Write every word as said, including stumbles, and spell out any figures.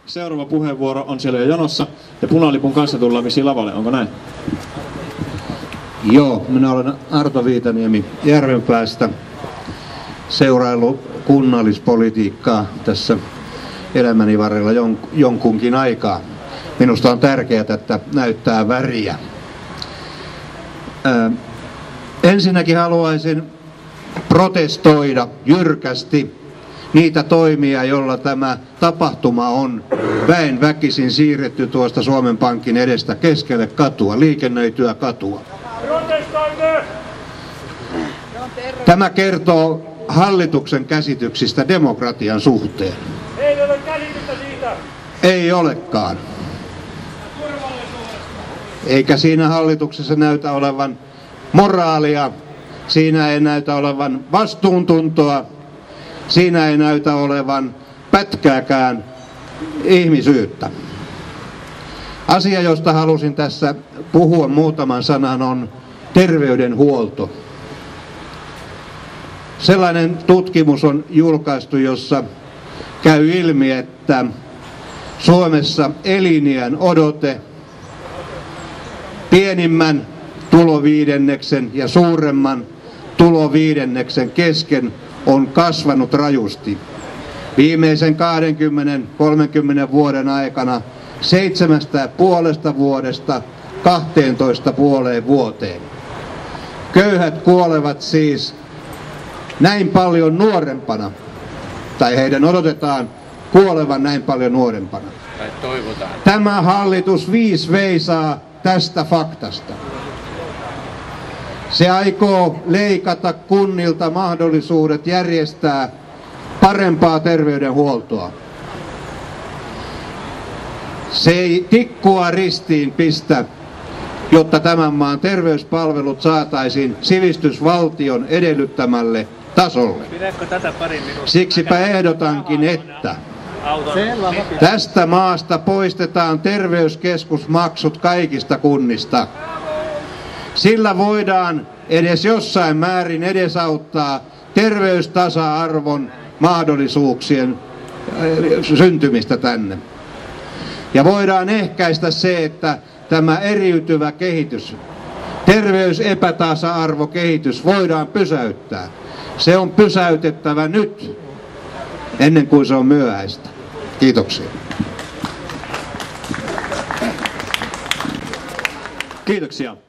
Seuraava puheenvuoro on siellä jo jonossa ja punalipun kanssa tullaan vissiin lavalle, onko näin? Joo, minä olen Arto Viitaniemi Järvenpäästä, seuraillut kunnallispolitiikkaa tässä elämäni varrella jon, jonkunkin aikaa. Minusta on tärkeää, että näyttää väriä. Ää, ensinnäkin haluaisin protestoida jyrkästi niitä toimia, joilla tämä tapahtuma on väen väkisin siirretty tuosta Suomen Pankin edestä keskelle katua, liikennöityä katua. Tämä kertoo hallituksen käsityksistä demokratian suhteen. Ei ole käsitystä siitä. Ei olekaan. Eikä siinä hallituksessa näytä olevan moraalia, siinä ei näytä olevan vastuuntuntoa, siinä ei näytä olevan pätkääkään ihmisyyttä. Asia, josta halusin tässä puhua muutaman sanan, on terveydenhuolto. Sellainen tutkimus on julkaistu, jossa käy ilmi, että Suomessa eliniän odote pienimmän tuloviidenneksen ja suuremman tuloviidenneksen kesken on kasvanut rajusti. Viimeisen kaksikymmentä kolmekymmentä vuoden aikana seitsemästä puolesta vuodesta kahteentoista puoleen vuoteen. Köyhät kuolevat siis näin paljon nuorempana, tai heidän odotetaan kuolevan näin paljon nuorempana. Tai toivotaan. Tämä hallitus viis veisaa tästä faktasta. Se aikoo leikata kunnilta mahdollisuudet järjestää parempaa terveydenhuoltoa. Se ei tikkua ristiin pistä, jotta tämän maan terveyspalvelut saataisiin sivistysvaltion edellyttämälle tasolle. Siksipä ehdotankin, että tästä maasta poistetaan terveyskeskusmaksut kaikista kunnista. Sillä voidaan edes jossain määrin edesauttaa terveystasa-arvon mahdollisuuksien syntymistä tänne. Ja voidaan ehkäistä se, että tämä eriytyvä kehitys, terveysepätasa-arvokehitys voidaan pysäyttää. Se on pysäytettävä nyt, ennen kuin se on myöhäistä. Kiitoksia. Kiitoksia.